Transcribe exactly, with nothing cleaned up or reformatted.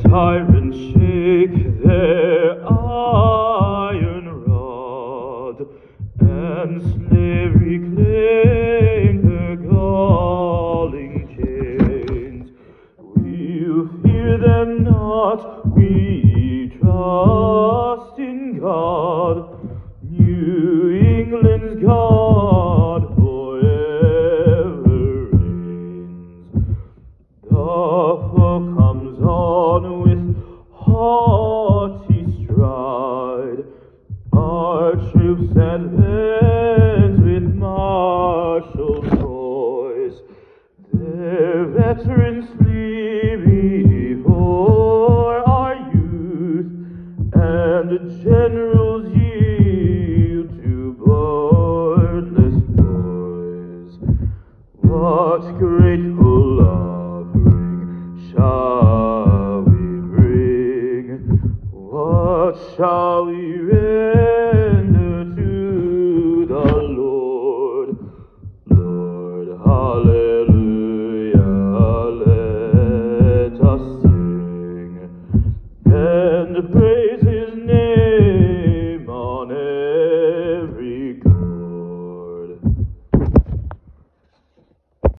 Tyrants shake their iron rod, and slavery clank their galling chains. We'll fear them not, we trust in God, New England's God forever reigns. The foe comes on with haughty stride, our troops advance with martial poise. Their veterans flee before our youth, and the generals yield to bloodless boys. What grateful offering shall we bring? What shall we raise?